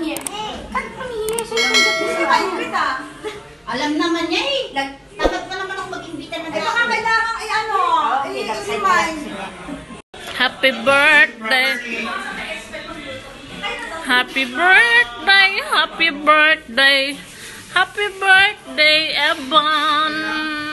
here. Come here. Alam naman niya eh. Dapat pa naman ako mag-imbita na baka kailangan i-remind. Happy birthday. Happy birthday. Happy birthday. Happy birthday, Evan.